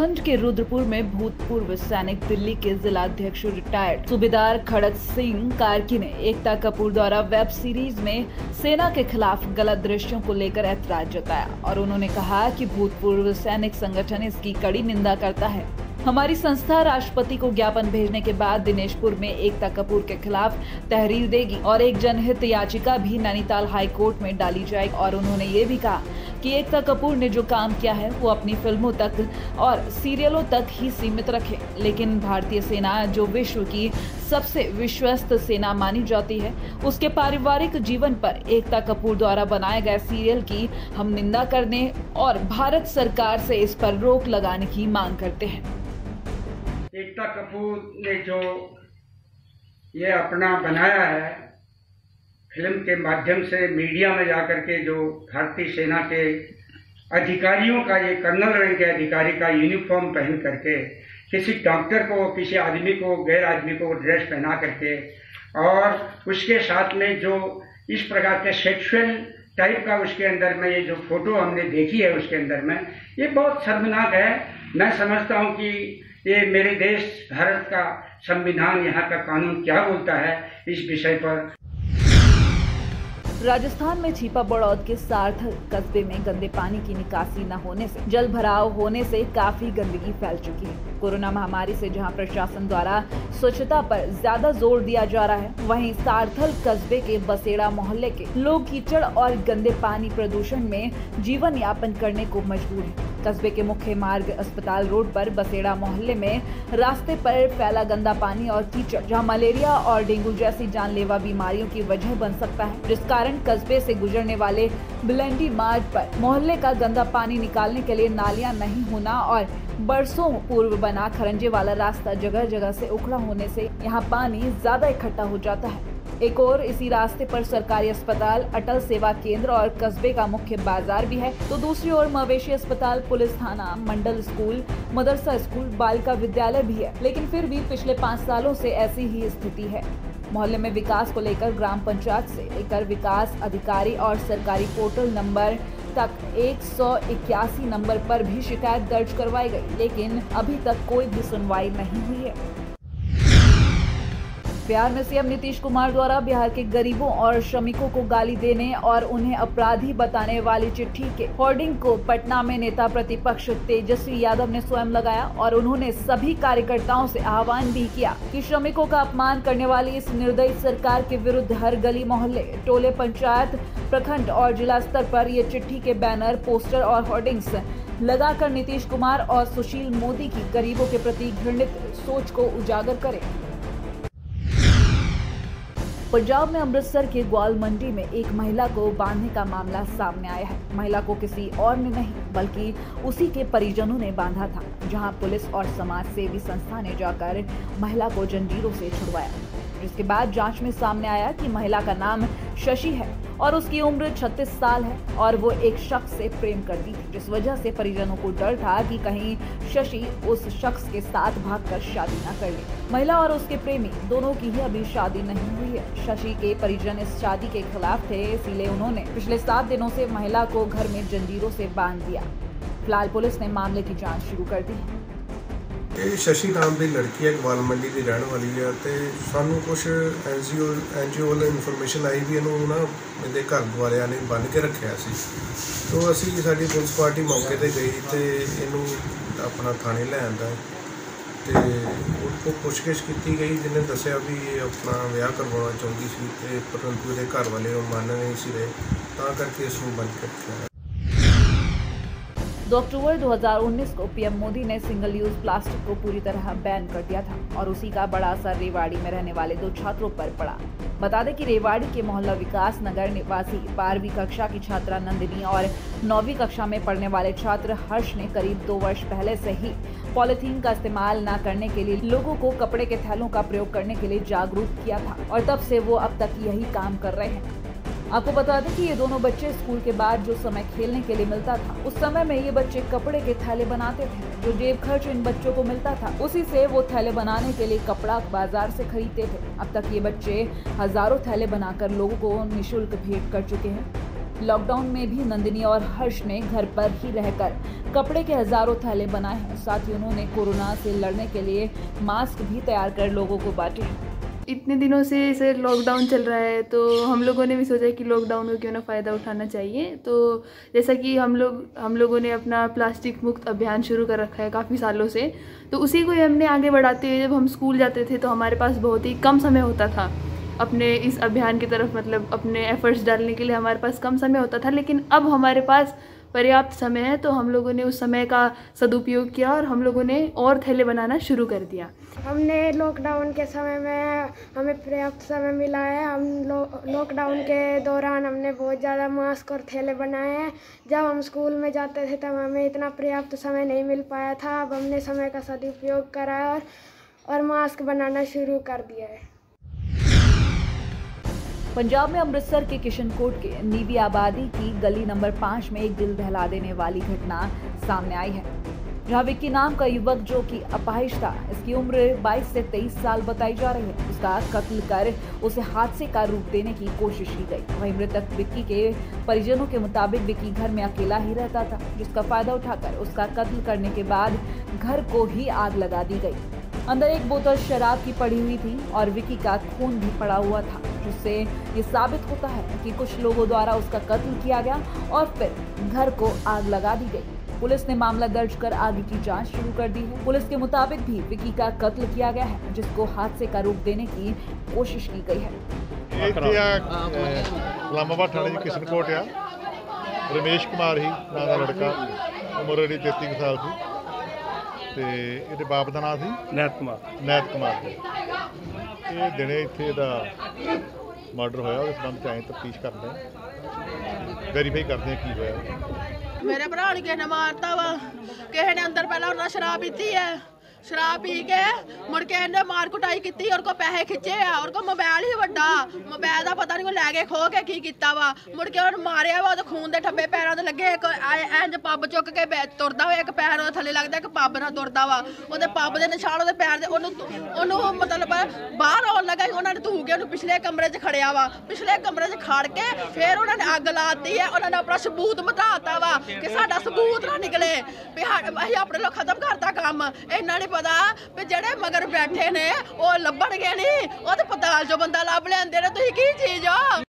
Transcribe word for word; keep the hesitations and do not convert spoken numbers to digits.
उत्तराखंड के रुद्रपुर में भूतपूर्व सैनिक दिल्ली के जिलाध्यक्ष रिटायर्ड सूबेदार खड़क सिंह कार्की ने एकता कपूर द्वारा वेब सीरीज में सेना के खिलाफ गलत दृश्यों को लेकर ऐतराज जताया और उन्होंने कहा कि भूतपूर्व सैनिक संगठन इसकी कड़ी निंदा करता है। हमारी संस्था राष्ट्रपति को ज्ञापन भेजने के बाद दिनेशपुर में एकता कपूर के खिलाफ तहरीर देगी और एक जनहित याचिका भी नैनीताल हाई कोर्ट में डाली जाएगी। और उन्होंने ये भी कहा कि एकता कपूर ने जो काम किया है वो अपनी फिल्मों तक और सीरियलों तक ही सीमित रखे, लेकिन भारतीय सेना जो विश्व की सबसे विश्वस्त सेना मानी जाती है, उसके पारिवारिक जीवन पर एकता कपूर द्वारा बनाए गए सीरियल की हम निंदा करने और भारत सरकार से इस पर रोक लगाने की मांग करते हैं। एकता कपूर ने जो ये अपना बनाया है फिल्म के माध्यम से मीडिया में जाकर के, जो भारतीय सेना के अधिकारियों का, ये कर्नल रैंक के अधिकारी का यूनिफॉर्म पहन करके किसी डॉक्टर को, किसी आदमी को, गैर आदमी को ड्रेस पहना करके और उसके साथ में जो इस प्रकार के सेक्सुअल टाइप का उसके अंदर में ये जो फोटो हमने देखी है उसके अंदर में, ये बहुत शर्मनाक है। मैं समझता हूँ कि ये मेरे देश भारत का संविधान, यहाँ का कानून क्या बोलता है इस विषय पर। राजस्थान में छिपा बड़ौद के सार्थक कस्बे में गंदे पानी की निकासी न होने से जल भराव होने से काफी गंदगी फैल चुकी है। कोरोना महामारी से जहां प्रशासन द्वारा स्वच्छता पर ज्यादा जोर दिया जा रहा है, वहीं सार्थक कस्बे के बसेड़ा मोहल्ले के लोग कीचड़ और गंदे पानी प्रदूषण में जीवन यापन करने को मजबूर हैं। कस्बे के मुख्य मार्ग अस्पताल रोड पर बसेड़ा मोहल्ले में रास्ते पर फैला गंदा पानी और कीचड़ जहां मलेरिया और डेंगू जैसी जानलेवा बीमारियों की वजह बन सकता है, जिस कारण कस्बे से गुजरने वाले बिलंडी मार्ग पर मोहल्ले का गंदा पानी निकालने के लिए नालियां नहीं होना और बरसों पूर्व बना खरंजे वाला रास्ता जगह जगह से उखड़ा होने से यहां पानी ज्यादा इकट्ठा हो जाता है। एक और इसी रास्ते पर सरकारी अस्पताल, अटल सेवा केंद्र और कस्बे का मुख्य बाजार भी है, तो दूसरी ओर मवेशी अस्पताल, पुलिस थाना, मंडल स्कूल, मदरसा स्कूल, बालिका विद्यालय भी है। लेकिन फिर भी पिछले पाँच सालों से ऐसी ही स्थिति है। मोहल्ले में विकास को लेकर ग्राम पंचायत से लेकर विकास अधिकारी और सरकारी पोर्टल नंबर तक एक सौ इक्यासी नंबर पर भी शिकायत दर्ज करवाई गई, लेकिन अभी तक कोई भी सुनवाई नहीं हुई है। बिहार में सीएम नीतीश कुमार द्वारा बिहार के गरीबों और श्रमिकों को गाली देने और उन्हें अपराधी बताने वाली चिट्ठी के होर्डिंग को पटना में नेता प्रतिपक्ष तेजस्वी यादव ने स्वयं लगाया और उन्होंने सभी कार्यकर्ताओं से आह्वान भी किया कि श्रमिकों का अपमान करने वाली इस निर्दयी सरकार के विरुद्ध हर गली, मोहल्ले, टोले, पंचायत, प्रखंड और जिला स्तर पर ये चिट्ठी के बैनर, पोस्टर और होर्डिंग्स लगाकर नीतीश कुमार और सुशील मोदी की गरीबों के प्रति घृणित सोच को उजागर करें। पंजाब में अमृतसर के ग्वाल मंडी में एक महिला को बांधने का मामला सामने आया है। महिला को किसी और ने नहीं बल्कि उसी के परिजनों ने बांधा था, जहां पुलिस और समाज सेवी संस्था ने जाकर महिला को जंजीरों से छुड़वाया, जिसके बाद जांच में सामने आया कि महिला का नाम शशि है और उसकी उम्र छत्तीस साल है और वो एक शख्स से प्रेम करती थी, जिस वजह से परिजनों को डर था कि कहीं शशि उस शख्स के साथ भागकर शादी न कर ले। महिला और उसके प्रेमी दोनों की ही अभी शादी नहीं हुई है। शशि के परिजन इस शादी के खिलाफ थे, इसीलिए उन्होंने पिछले सात दिनों से महिला को घर में जंजीरों से बांध दिया। फिलहाल पुलिस ने मामले की जाँच शुरू कर दी है। ਇਹ ਸ਼ਸ਼ੀ ਨਾਮ ਦੀ ਲੜਕੀ ਹੈ, ਗਵਾਲ ਮੰਡੀ ਦੀ ਰਹਿਣ ਵਾਲੀ ਹੈ ਤੇ ਸਾਨੂੰ ਕੁਝ ਐਨਜੀਓ ਐਨਜੀਓ ਵੱਲੋਂ ਇਨਫੋਰਮੇਸ਼ਨ ਆਈ ਵੀ ਇਹਨੂੰ ਨਾ ਇਹਦੇ ਘਰ ਵਾਲਿਆਂ ਨੇ ਬੰਨ੍ਹ ਕੇ ਰੱਖਿਆ ਸੀ। ਤੋਂ ਅਸੀਂ ਸਾਡੀ ਪੁਲਿਸ ਪਾਰਟੀ ਮੌਕੇ ਤੇ ਗਈ ਤੇ ਇਹਨੂੰ ਆਪਣਾ ਥਾਣੇ ਲੈ ਆਂਦਾ ਤੇ ਉਹ ਤੋਂ ਪੁੱਛਗਿੱਛ ਕੀਤੀ ਗਈ, ਜਿਹਨੇ ਦੱਸਿਆ ਵੀ ਇਹ ਆਪਣਾ ਵਿਆਹ ਕਰਵਾਉਣਾ ਚਾਹੁੰਦੀ ਸੀ ਤੇ ਪਰੰਤੂ ਇਹਦੇ ਘਰ ਵਾਲੇ ਉਹ ਮੰਨ ਨਹੀਂ ਸੀ ਰਹੇ, ਤਾਂ ਕਰਕੇ ਇਸ ਨੂੰ ਬੰਦ ਕਰ ਦਿੱਤਾ। दो अक्टूबर दो हज़ार उन्नीस को पीएम मोदी ने सिंगल यूज प्लास्टिक को पूरी तरह बैन कर दिया था और उसी का बड़ा असर रेवाड़ी में रहने वाले दो छात्रों पर पड़ा। बता दें कि रेवाड़ी के मोहल्ला विकास नगर निवासी बारहवीं कक्षा की छात्रा नंदिनी और नौवीं कक्षा में पढ़ने वाले छात्र हर्ष ने करीब दो वर्ष पहले से ही पॉलिथीन का इस्तेमाल न करने के लिए लोगों को कपड़े के थैलों का प्रयोग करने के लिए जागरूक किया था और तब से वो अब तक यही काम कर रहे हैं। आपको बता दें कि ये दोनों बच्चे स्कूल के बाद जो समय खेलने के लिए मिलता था, उस समय में ये बच्चे कपड़े के थैले बनाते थे। जो जेब खर्च इन बच्चों को मिलता था, उसी से वो थैले बनाने के लिए कपड़ा बाजार से खरीदते थे। अब तक ये बच्चे हजारों थैले बनाकर लोगों को निःशुल्क भेंट कर चुके हैं। लॉकडाउन में भी नंदिनी और हर्ष ने घर पर ही रहकर कपड़े के हजारों थैले बनाए हैं। साथ ही उन्होंने कोरोना से लड़ने के लिए मास्क भी तैयार कर लोगों को बांटे हैं। इतने दिनों से इसे लॉकडाउन चल रहा है तो हम लोगों ने भी सोचा कि लॉकडाउन का क्यों ना फ़ायदा उठाना चाहिए। तो जैसा कि हम लोग हम लोगों ने अपना प्लास्टिक मुक्त अभियान शुरू कर रखा है काफ़ी सालों से, तो उसी को ही हमने आगे बढ़ाते हुए जब हम स्कूल जाते थे तो हमारे पास बहुत ही कम समय होता था अपने इस अभियान की तरफ, मतलब अपने एफर्ट्स डालने के लिए हमारे पास कम समय होता था। लेकिन अब हमारे पास पर्याप्त समय है तो हम लोगों ने उस समय का सदुपयोग किया और हम लोगों ने और थैले बनाना शुरू कर दिया। हमने लॉकडाउन के समय में हमें पर्याप्त समय मिला है। हम लॉकडाउन के दौरान हमने बहुत ज़्यादा मास्क और थैले बनाए हैं। जब हम स्कूल में जाते थे तब हमें इतना पर्याप्त समय नहीं मिल पाया था। अब हमने समय का सदुपयोग करा है और, और मास्क बनाना शुरू कर दिया है। पंजाब में अमृतसर के किशनकोट के नीवी आबादी की गली नंबर पाँच में एक दिल दहला देने वाली घटना सामने आई है, जहां विक्की नाम का युवक जो कि अपाहिज था, इसकी उम्र बाईस से तेईस साल बताई जा रही है, उसका कत्ल कर उसे हादसे का रूप देने की कोशिश की गई। वहीं मृतक विक्की के परिजनों के मुताबिक विक्की घर में अकेला ही रहता था, जिसका फायदा उठाकर उसका कत्ल करने के बाद घर को ही आग लगा दी गई। अंदर एक बोतल शराब की पड़ी हुई थी और विक्की का खून भी पड़ा हुआ था, जिससे ये साबित होता है कि कुछ लोगों द्वारा उसका कत्ल किया गया और फिर घर को आग लगा दी गई। पुलिस ने मामला दर्ज कर आगे की जांच शुरू कर दी है। पुलिस के मुताबिक भी विक्की का कत्ल किया गया है, जिसको हादसे का रूप देने की कोशिश की गई है। इस्लामाबाद थाने की किशनकोट आ रमेश कुमार ही नाम का लड़का, उम्र तैंतीस साल थी ਤੇ ਇਹਦੇ ਬਾਪ ਦਾ ਨਾਮ ਸੀ ਨੈਤ ਕੁਮਾਰ ਨੈਤ ਕੁਮਾਰ ਜੀ। ਇਹ ਦਿਨੇ ਇੱਥੇ ਇਹਦਾ ਮਰਡਰ ਹੋਇਆ, ਉਹਦੇ ਸੰਬੰਧ 'ਚ ਆਏ ਤਫਤੀਸ਼ ਕਰਦੇ ਹਾਂ, ਵੈਰੀਫਾਈ ਕਰਦੇ ਹਾਂ ਕੀ ਹੋਇਆ। ਮੇਰੇ ਭਰਾ ਨੇ ਕਿਸੇ ਨੇ ਮਾਰਤਾ ਵਾ, ਕਿਸੇ ਨੇ ਅੰਦਰ ਪਹਿਲਾਂ ਉਹਨਾਂ ਸ਼ਰਾਬ ਪੀਤੀ ਹੈ, शराब पी के मुड़ के इन्हें मार कुटाई की और को पैसे खिंचे आ और को मोबाइल ही वड्डा मोबाइल का पता नहीं को लैके खो के की किया वा। मुड़ के उन्हें मारिया वा, खून के ठब्बे पैरों से लगे, एक इंज पब चुक के तुरदा हुआ, एक पैर थले लगता, एक पब ना तुरदा वा, वो पब के निशान वो पैर उन्होंने मतलब बाहर आने लगा। उन्होंने धू के पिछले कमरे च खड़िया वा, पिछले कमरे च खड़ के फिर उन्होंने अग लाती है। उन्होंने अपना सबूत मिटाता वा कि साडा सबूत ना निकले भी असीं अपने लोग खत्म करता काम। इन्ना नहीं पता भी जेड़े मगर बैठे ने वो लभणगे नहीं, वो तो पताल चो बंदा लभ लैंदे ने। तुसीं की चीज हो।